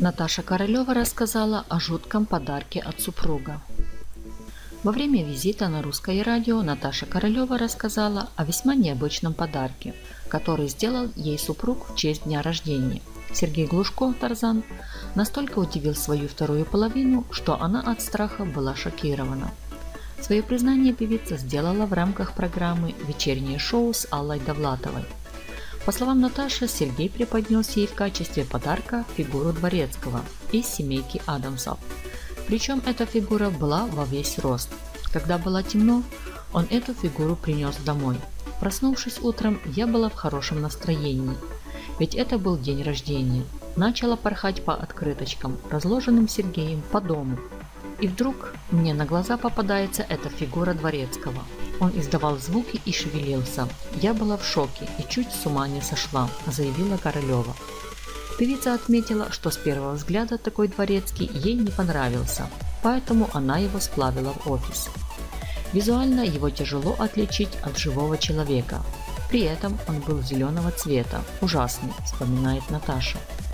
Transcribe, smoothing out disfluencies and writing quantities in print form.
Наташа Королева рассказала о жутком подарке от супруга. Во время визита на Русское радио Наташа Королева рассказала о весьма необычном подарке, который сделал ей супруг в честь дня рождения. Сергей Глушко, Тарзан, настолько удивил свою вторую половину, что она от страха была шокирована. Свое признание певица сделала в рамках программы «Вечернее шоу» с Аллой Довлатовой. По словам Наташи, Сергей преподнес ей в качестве подарка фигуру Дворецкого из семейки Адамсов. Причем эта фигура была во весь рост. Когда было темно, он эту фигуру принес домой. Проснувшись утром, я была в хорошем настроении, ведь это был день рождения. Начала порхать по открыточкам, разложенным Сергеем по дому. И вдруг мне на глаза попадается эта фигура Дворецкого. Он издавал звуки и шевелился. Я была в шоке и чуть с ума не сошла, заявила Королева. Певица отметила, что с первого взгляда такой Дворецкий ей не понравился, поэтому она его сплавила в офис. Визуально его тяжело отличить от живого человека. При этом он был зеленого цвета. Ужасный, вспоминает Наташа.